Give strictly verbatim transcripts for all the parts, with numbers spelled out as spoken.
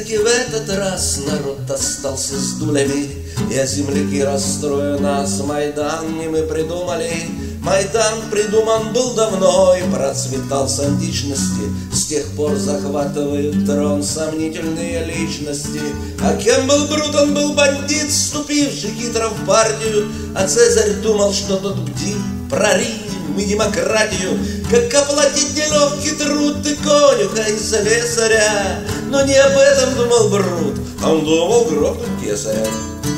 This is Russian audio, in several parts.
Все-таки в этот раз народ остался с дулями, и а земляки расстрою нас Майдан не мы придумали. Майдан придуман был давно и процветал с античности. С тех пор захватывают трон сомнительные личности. А кем был Брут? Он был бандит, вступивший хитро в партию. А Цезарь думал, что тот бдит про Рим и демократию. Как оплатить нелегкий труд и конюха, и слесаря. Но не об этом думал Брут, а он думал грохнуть кесаря.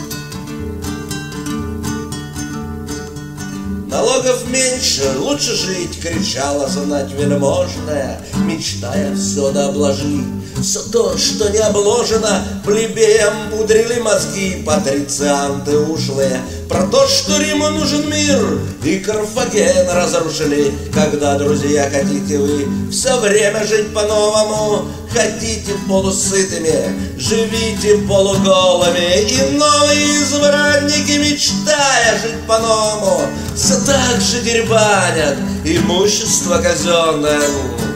Налогов меньше, лучше жить, кричала знать вельможная, мечтая все да обложить. Все то, что не обложено, плебеям пудрили мозги патрицианты ушлые. Про то, что Риму нужен мир, и Карфаген разрушили. Когда, друзья, хотите вы все время жить по-новому, хотите полусытыми, живите полуголыми. И новые избранники, мечтая жить по-новому, все так же дербанят имущество казенное.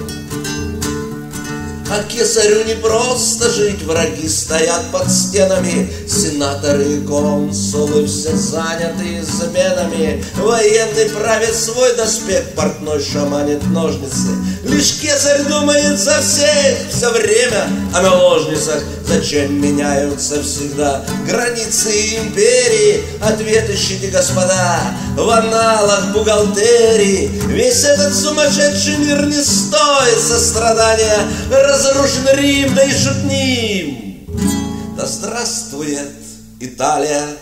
А кесарю не просто жить, враги стоят под стенами, сенаторы и консулы все заняты изменами. Военный правит свой доспех, портной шаманит ножницы. Лишь кесарь думает за всех все время о наложницах. Зачем меняются всегда границы империи? Ответ ищите, господа, в аналах бухгалтерии. Весь этот сумасшедший мир не стоит сострадания. Разрушен Рим, да и шутним. Да здравствует Италия!